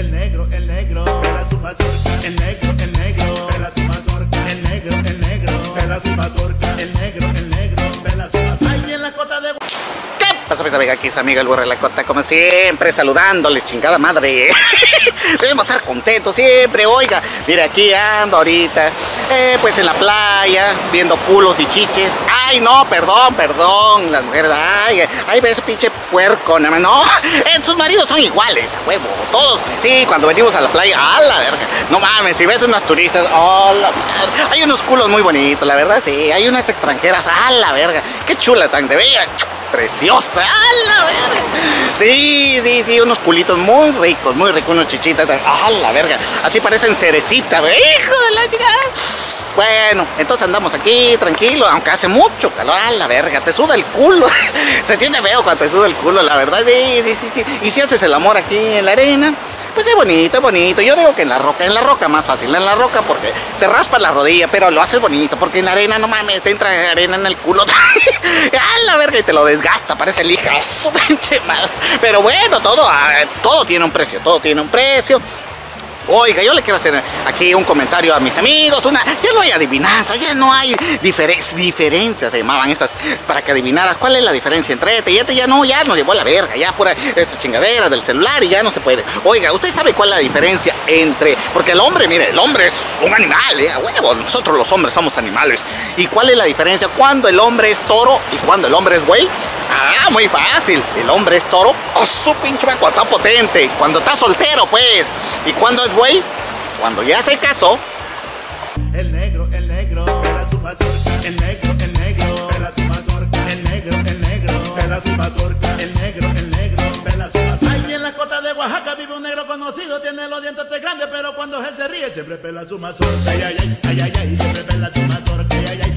el negro, pela su mazorca. El negro, pela su mazorca. El negro, pela su mazorca. El negro, pela su mazorca. Ahí en la cota de... ¿Qué pasa, mis amigas? Aquí es amiga el burro de la cota, como siempre, saludándoles, chingada madre. Debemos estar contentos siempre, oiga. Mira, aquí ando ahorita, pues en la playa, viendo culos y chiches. Ay, no, perdón, las mujeres, ay, ve ese pinche puerco, no, sus maridos son iguales, a huevo, todos. Sí, cuando venimos a la playa, a la verga, no mames, si ves unos turistas, oh, la madre, hay unos culos muy bonitos, la verdad, sí, hay unas extranjeras, a la verga, qué chula tan de bella, preciosa, a la verga. Sí, unos culitos muy ricos, unos chichitas, a la verga, así parecen cerecita, hijo de la chica. Bueno, entonces andamos aquí tranquilos, aunque hace mucho calor, a la verga, te suda el culo. Se siente feo cuando te suda el culo, la verdad, sí. Y si haces el amor aquí en la arena, pues es bonito. Yo digo que en la roca más fácil, en la roca porque te raspa la rodilla, pero lo haces bonito, porque en la arena, no mames, te entra arena en el culo. A la verga y te lo desgasta, parece lija, su pinche madre. Pero bueno, todo tiene un precio, Oiga, yo le quiero hacer aquí un comentario a mis amigos, ya no hay adivinanza, ya no hay diferencias, se llamaban estas, para que adivinaras cuál es la diferencia entre este y este, ya nos llevó a la verga, ya pura esta chingadera del celular y ya no se puede. Oiga, ¿usted sabe cuál es la diferencia entre, porque el hombre, mire, el hombre es un animal, a huevo, nosotros los hombres somos animales, y cuál es la diferencia cuando el hombre es toro y cuando el hombre es güey? Ah, muy fácil, el hombre es toro, oh, su pinche cuando está potente, cuando está soltero pues, y cuando es güey, cuando ya se casó. El negro, pela su mazorca. El negro, pela su mazorca. El negro, pela su mazorca. El negro, pela su mazorca. Ahí en la cota de Oaxaca vive un negro conocido, tiene los dientes grandes, pero cuando él se ríe siempre pela su mazorca. Ay, siempre pela su mazorca. Ay,